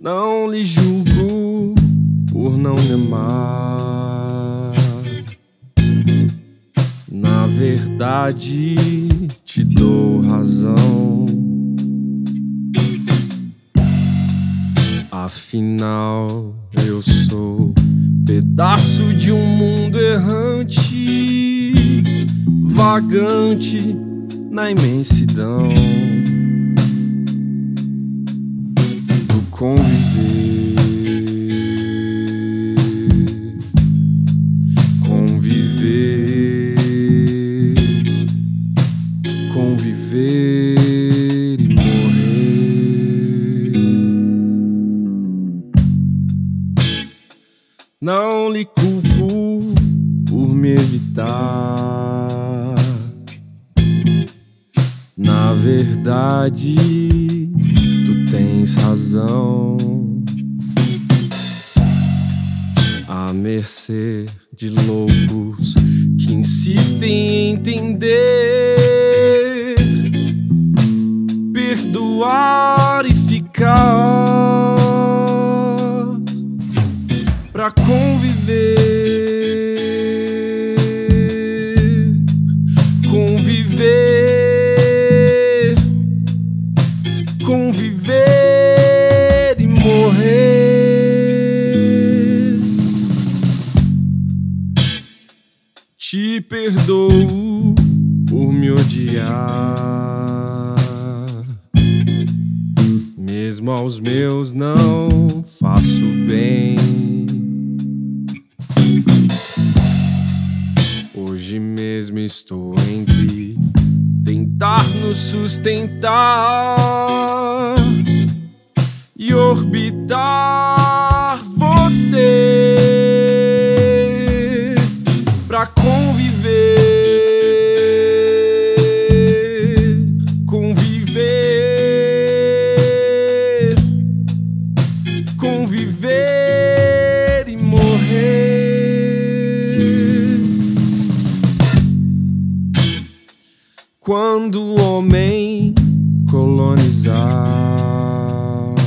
Não lhe julgo por não me amar. Na verdade, te dou razão. Afinal, eu sou pedaço de um mundo errante, vagante na imensidão do conviver. Conviver, conviver e morrer. Não lhe culpo por me evitar. Na verdade, tu tens razão. À mercê de loucos que insistem em entender, perdoar e ficar pra conviver, conviver, conviver e morrer. Te perdoo por me odiar, mesmo aos meus não faço bem. Hoje mesmo estou entre tentar nos sustentar e orbitar você pra conviver, conviver, conviver e morrer. Quando o homem colonizar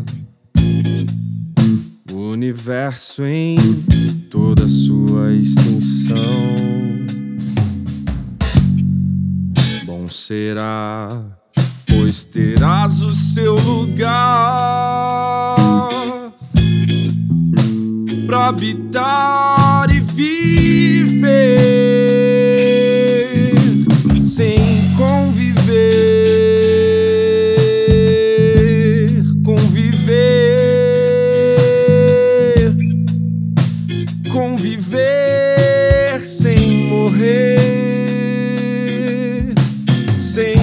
o universo em toda sua extensão, bom será, pois terás o seu lugar pra habitar e viver sem conviver, conviver, conviver sem morrer, sem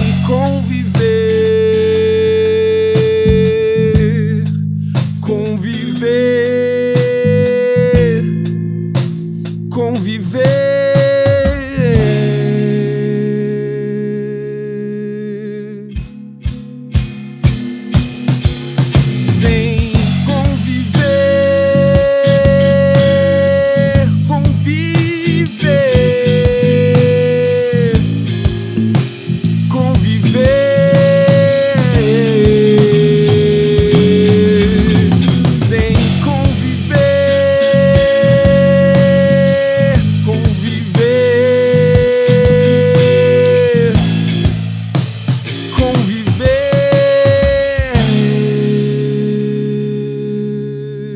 conviver, conviver, conviver.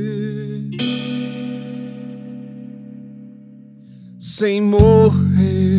Sem morrer.